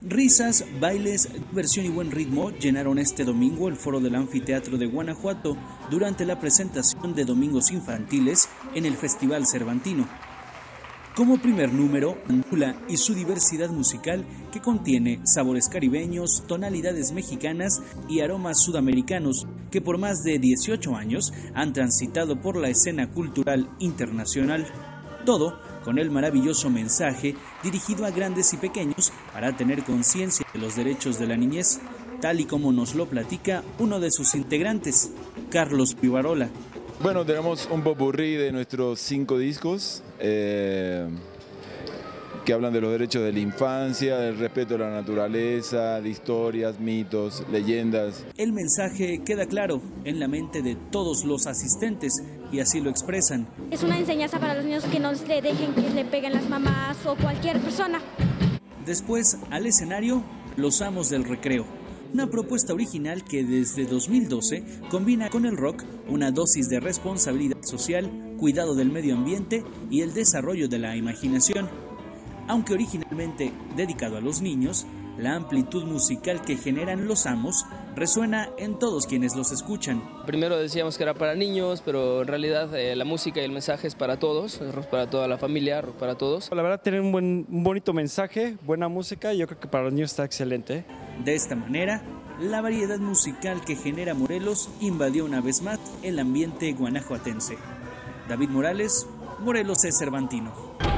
Risas, bailes, diversión y buen ritmo llenaron este domingo el foro del Anfiteatro de Guanajuato durante la presentación de Domingos Infantiles en el Festival Cervantino. Como primer número, Andula y su diversidad musical que contiene sabores caribeños, tonalidades mexicanas y aromas sudamericanos que por más de 18 años han transitado por la escena cultural internacional. Todo con el maravilloso mensaje dirigido a grandes y pequeños para tener conciencia de los derechos de la niñez, tal y como nos lo platica uno de sus integrantes, Carlos Pivarola. Bueno, tenemos un popurrí de nuestros 5 discos que hablan de los derechos de la infancia, del respeto a la naturaleza, de historias, mitos, leyendas. El mensaje queda claro en la mente de todos los asistentes y así lo expresan. Es una enseñanza para los niños que no le dejen que le peguen las mamás o cualquier persona. Después, al escenario, Los Amos del Recreo. Una propuesta original que desde 2012 combina con el rock una dosis de responsabilidad social, cuidado del medio ambiente y el desarrollo de la imaginación. Aunque originalmente dedicado a los niños, la amplitud musical que generan Los Amos resuena en todos quienes los escuchan. Primero decíamos que era para niños, pero en realidad la música y el mensaje es para todos, es rock para toda la familia, rock para todos. La verdad tiene un bonito mensaje, buena música y yo creo que para los niños está excelente. De esta manera, la variedad musical que genera Morelos invadió una vez más el ambiente guanajuatense. David Morales, Morelos es Cervantino.